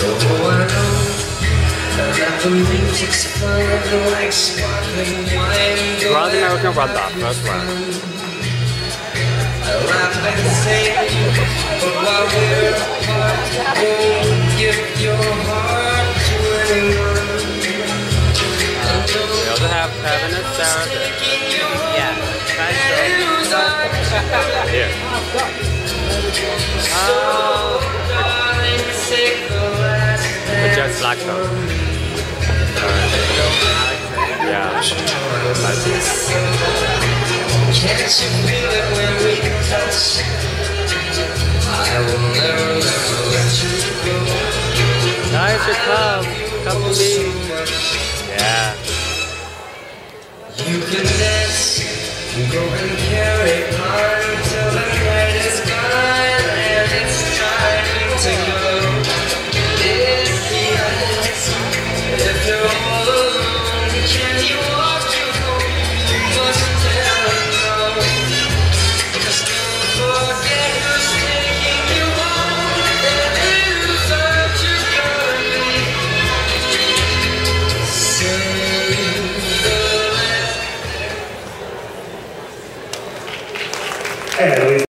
Oh, I know that the music's fine like sparkling wine. Run American Run that first one. I laugh and sing, but while we're apart, won't give your heart to anyone. We also have Kevin and Sarah. Yeah, nice show. Here. It's just black though. Yeah. Can't you feel it when we touch? I will never let you go. Guys, you come to me. Yeah. You can dance, go and carry on till the night is gone and it's time to go. If you're all alone, can you walk you home? You must tell them no. Just don't forget who's taking you home. And who's such a girl. Save the last.